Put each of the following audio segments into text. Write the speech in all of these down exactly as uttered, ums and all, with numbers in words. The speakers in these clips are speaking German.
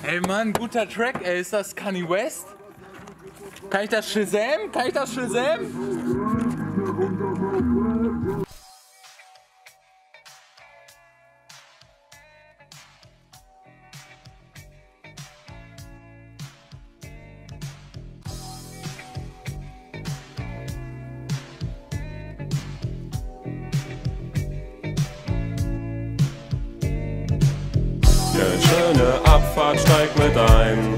Ey Mann, guter Track, ey. Ist das Kanye West? Kann ich das Shazam? Kann ich das Shazam? Ne schöne Abfahrt, steig mit ein.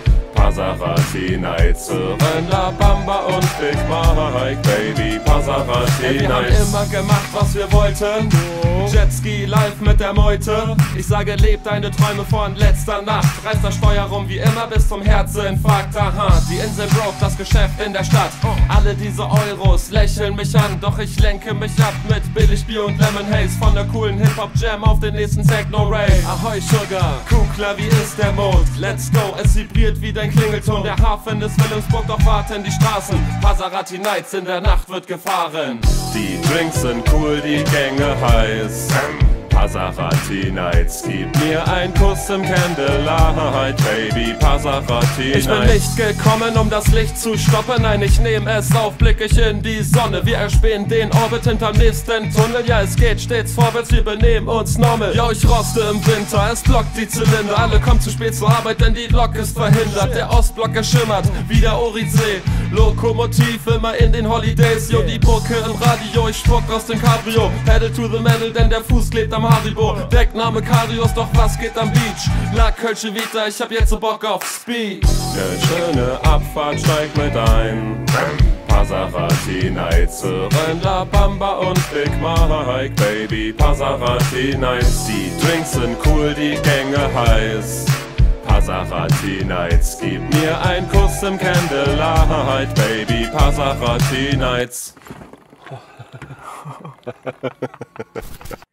Passerati Nights hören La Bamba und Big Mike, Baby, Passerati Wir haben Nights. immer gemacht, was wir wollten. Jetski live mit der Meute. Ich sage, leb deine Träume von letzter Nacht. Reiß das Steuer rum wie immer bis zum Herzinfarkt. Aha, die Insel broke, das Geschäft in der Stadt. Alle diese Euros lächeln mich an, doch ich lenke mich ab mit Billigbier und Lemon Haze. Von der coolen Hip-Hop-Jam auf den nächsten Techno-Rave. Ahoi Sugar, Kugler, wie ist der Mond? Let's go, es vibriert wie dein Klingelton. Der Hafen ist Wilhelmsburg, doch warten die Straßen. Passerati Nights, in der Nacht wird gefahren. Die Drinks sind cool, die Gänge heiß. Passerati Nights, gib mir einen Kuss im Candlelight, Baby, Passerati Nights. Ich bin nicht gekommen, um das Licht zu stoppen. Nein, ich nehme es auf, blick ich in die Sonne. Wir erspähen den Orbit hinterm nächsten Tunnel. Ja, es geht stets vorwärts, wir benehmen uns normal. Ja, ich roste im Winter, es blockt die Zylinder. Alle kommen zu spät zur Arbeit, denn die Lok ist verhindert. Der Ostblock erschimmert, wie der Oridsee. Lokomotiv immer in den Holidays. Jo, die Bucke im Radio, ich spuck aus dem Cabrio. Pedal to the metal, denn der Fuß klebt am Haribo. Wegnahme Cardios, doch was geht am Beach? La Kölsche Vita, ich hab jetzt so Bock auf Speed. Ne schöne Abfahrt, steig mit ein. Passerati Nights hören La Bamba und Big Mike, Baby, Passerati Nights. Die Drinks sind cool, die Gänge heiß. Passerati Nights, gib mir einen Kuss im Candlelight, Baby, Passerati Nights.